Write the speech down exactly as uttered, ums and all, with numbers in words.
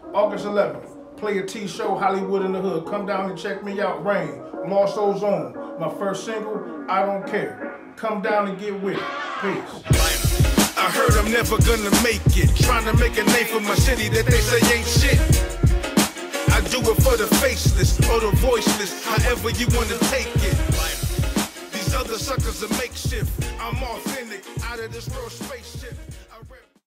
August eleventh, Player T show, Hollywood in the Hood. Come down and check me out. Rain, Lost Ozone. My first single, I Don't Care. Come down and get with it. Peace. I heard I'm never gonna make it. Trying to make a name for my city that they say ain't shit. I do it for the faceless or the voiceless, however you wanna take it. These other suckers are makeshift. I'm authentic, out of this world spaceship.